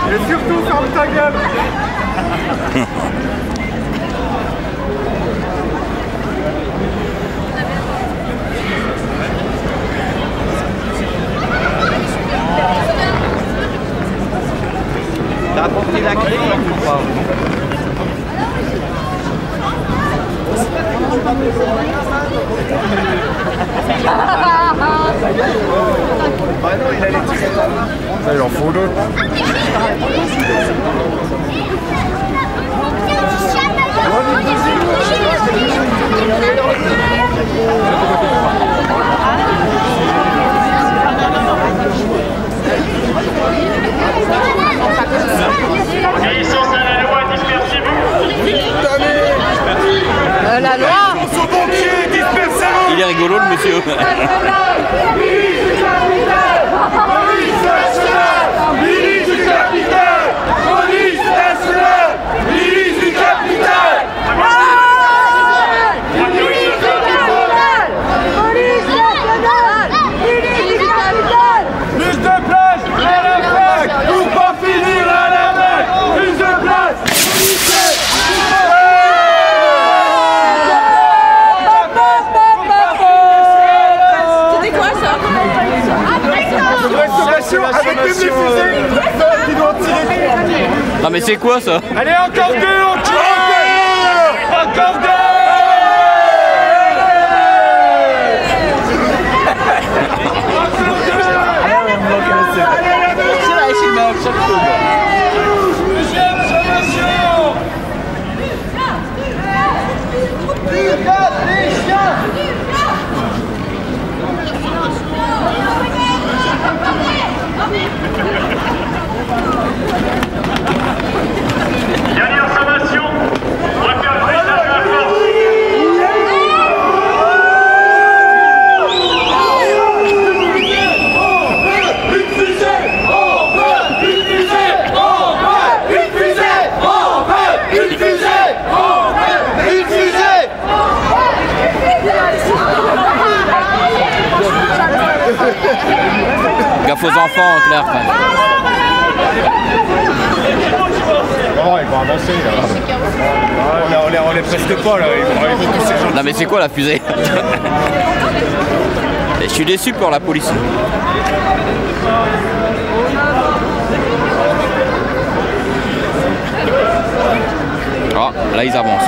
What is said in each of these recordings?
Et surtout, ferme ta gueule. T'as apporté la clé ou pas? Bah non, il a les tickets. Ça, il en faut d'autres. Obéissance à la loi, dispersez-vous. La loi. Il est rigolo le monsieur. Avec même les fusées qui doivent tirer. Non mais c'est quoi ça? Allez, encore deux, on tire. Encore deux. Deuxième sommation. Dernière sommation. On va faire le message de la force. Gaffe aux enfants, Claire. Oh, ils vont avancer là. On les presque pas là. Ils vont tous ces gens. Non mais c'est quoi la fusée? Je suis déçu pour la police. Ah, là ils avancent.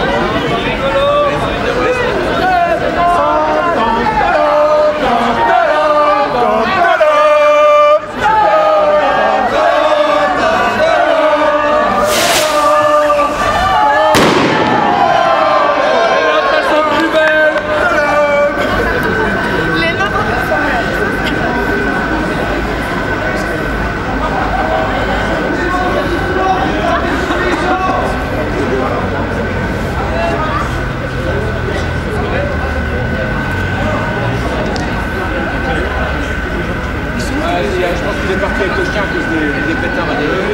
Je pense qu'il est parti avec le chien à cause des pétards.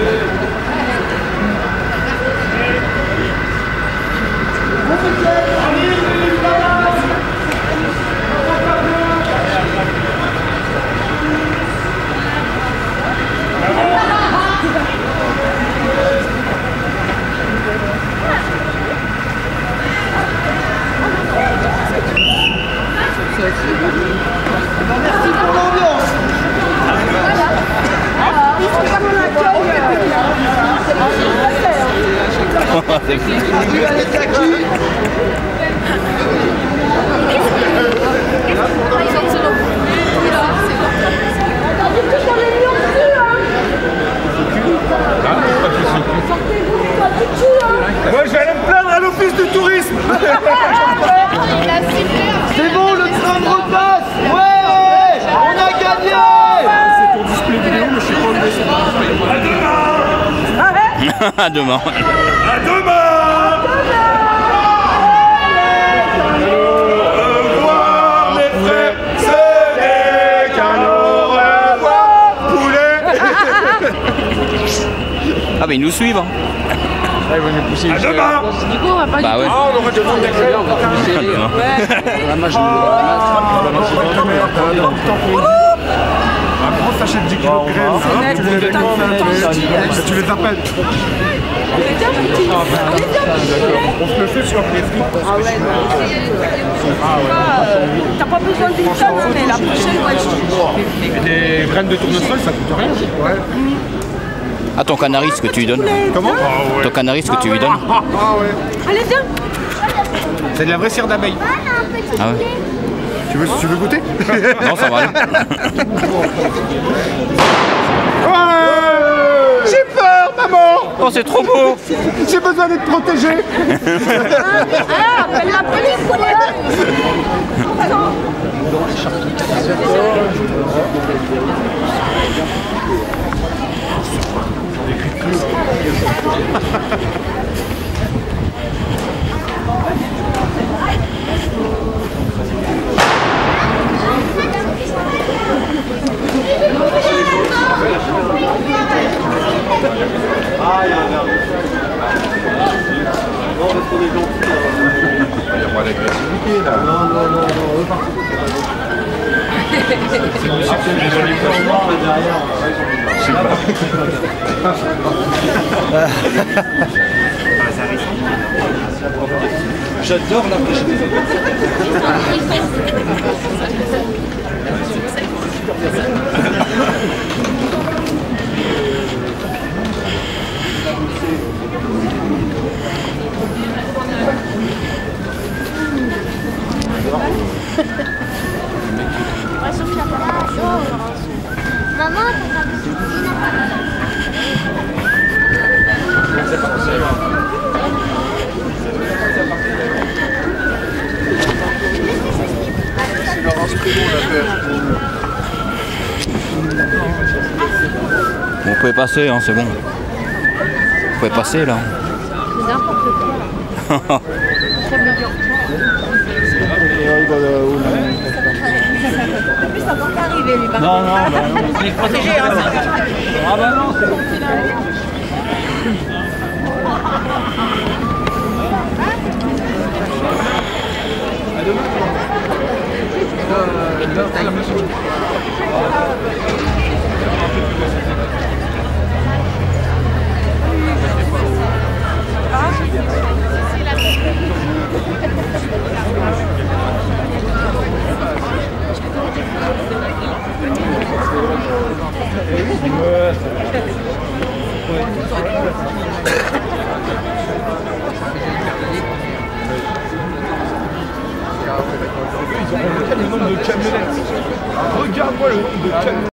Merci pour l'ambiance. Moi je vais aller me plaindre à l'office du tourisme. C'est bon, le train de repasse. Ouais, on a gagné. C'est ton display vidéo, mais je sais pas où c'est. À demain. À demain. Au revoir mes frères, ce n'est qu'un au revoir poulet. Ah mais ils nous suivent hein. Ah, ils vont nous pousser. À demain. Du coup, on va pas Bah ouais. Ah, on aurait dû prendre des clés. Ouais. Ouais. Comment t'achètes 10 kilos de graines? Tu les appelles. On se le fait sur les frites. Ah ouais, non. T'as pas besoin d'une tonne, mais la prochaine, ouais, je Les graines de tournesol, ça coûte rien. Ouais. Ah, ton canari, ce que tu lui donnes. Comment? Ton canari, ce que tu lui donnes. Ah ouais. Allez, viens. C'est de la vraie cire d'abeille. Ah ouais. Tu veux goûter? Non, ça va aller. Ouais. J'ai peur, maman. Oh, c'est trop beau. J'ai besoin d'être protégé. Ah, appelle la police, quoi. Ah, il y a un verre. Non, parce qu'on est gentil. Il y a moins d'agressivité là. Non, reparti. C'est le succès des jolis poissons. J'adore la prochaine. Maman, Vous pouvez passer, hein, c'est bon. Vous pouvez passer là. n'importe quoi. En plus, ça va pas arriver, lui. Non, il est protégé, hein. Ah bah non, c'est bon. Ils ont le nombre de camionnettes. Regarde-moi le nombre de camionnettes.